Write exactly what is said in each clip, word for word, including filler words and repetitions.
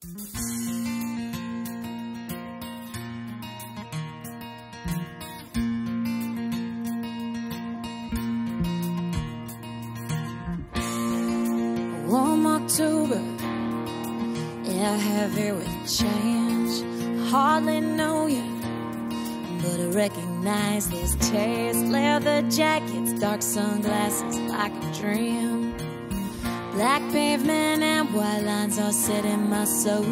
Warm October, air heavy with change. Hardly know you, but I recognize this taste. Leather jackets, dark sunglasses, like a dream. Black pavement and white lines are set in my soul.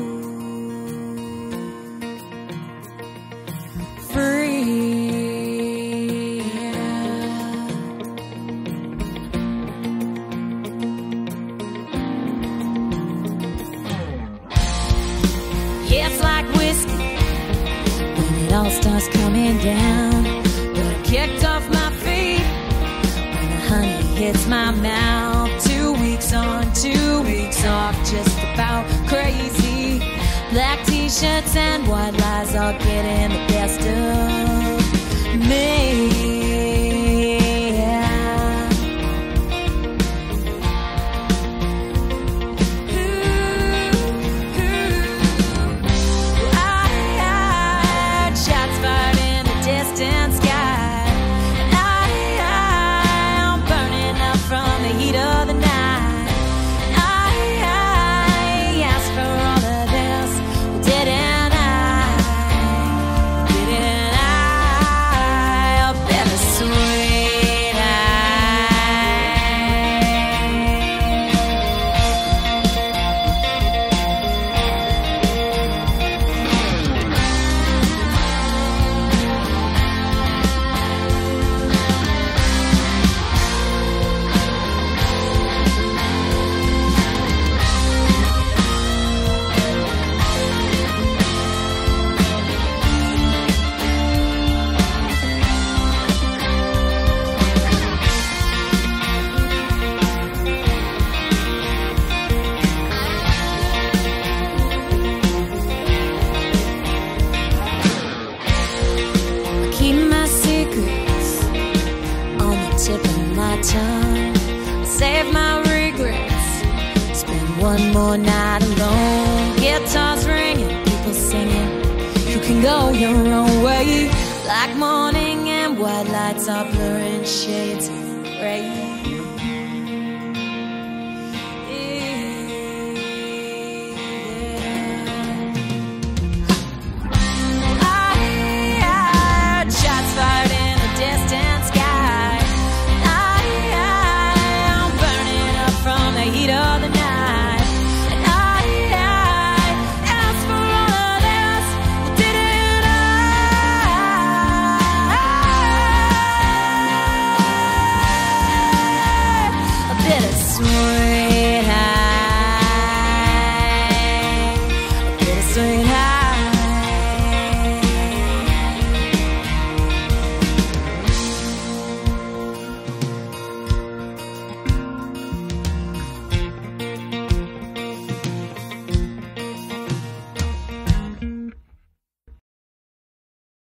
Free. It's like whiskey when it all starts coming down. But I kicked off my feet when the honey hits my mouth. Two weeks on, two weeks off, just about crazy. Black t-shirts and white lies are getting the best of me. Save my regrets. Spend one more night alone. Guitars ringing, people singing. You can go your own way. Like morning and white lights are blurring shades of gray.